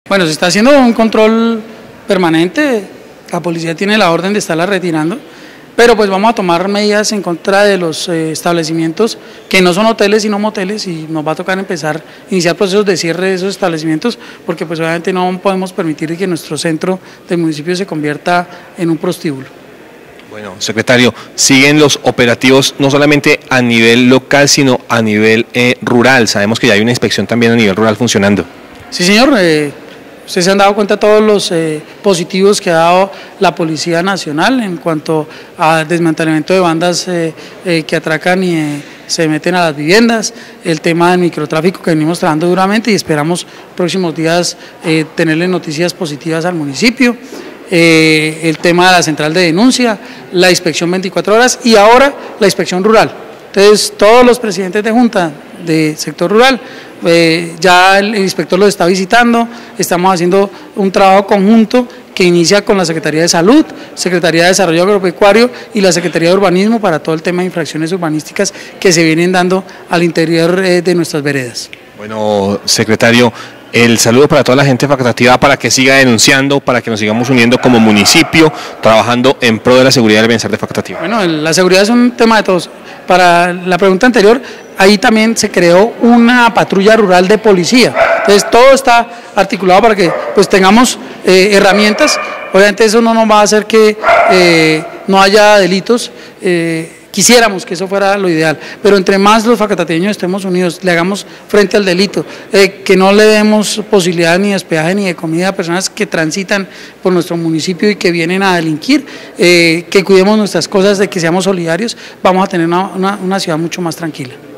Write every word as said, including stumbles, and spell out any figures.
Bueno, se está haciendo un control permanente, la policía tiene la orden de estarla retirando, pero pues vamos a tomar medidas en contra de los eh, establecimientos que no son hoteles sino moteles, y nos va a tocar empezar a iniciar procesos de cierre de esos establecimientos, porque pues obviamente no podemos permitir que nuestro centro del municipio se convierta en un prostíbulo. Bueno, secretario, siguen los operativos no solamente a nivel local, sino a nivel eh, rural. Sabemos que ya hay una inspección también a nivel rural funcionando. Sí, señor. Eh, ustedes se han dado cuenta de todos los eh, positivos que ha dado la Policía Nacional en cuanto a desmantelamiento de bandas eh, eh, que atracan y eh, se meten a las viviendas, el tema del microtráfico que venimos trabajando duramente y esperamos próximos días eh, tenerle noticias positivas al municipio. Eh, el tema de la central de denuncia, la inspección veinticuatro horas y ahora la inspección rural. Entonces todos los presidentes de junta de sector rural, eh, ya el, el inspector los está visitando, estamos haciendo un trabajo conjunto que inicia con la Secretaría de Salud, Secretaría de Desarrollo Agropecuario y la Secretaría de Urbanismo para todo el tema de infracciones urbanísticas que se vienen dando al interior eh, de nuestras veredas. Bueno, secretario, el saludo para toda la gente de Facatativá para que siga denunciando, para que nos sigamos uniendo como municipio, trabajando en pro de la seguridad y el bienestar de Facatativá. Bueno, la seguridad es un tema de todos. Para la pregunta anterior, ahí también se creó una patrulla rural de policía. Entonces todo está articulado para que pues tengamos eh, herramientas. Obviamente eso no nos va a hacer que eh, no haya delitos. Eh, Quisiéramos que eso fuera lo ideal, pero entre más los facatateños estemos unidos, le hagamos frente al delito, eh, que no le demos posibilidad ni de hospedaje ni de comida a personas que transitan por nuestro municipio y que vienen a delinquir, eh, que cuidemos nuestras cosas, de que seamos solidarios, vamos a tener una, una, una ciudad mucho más tranquila.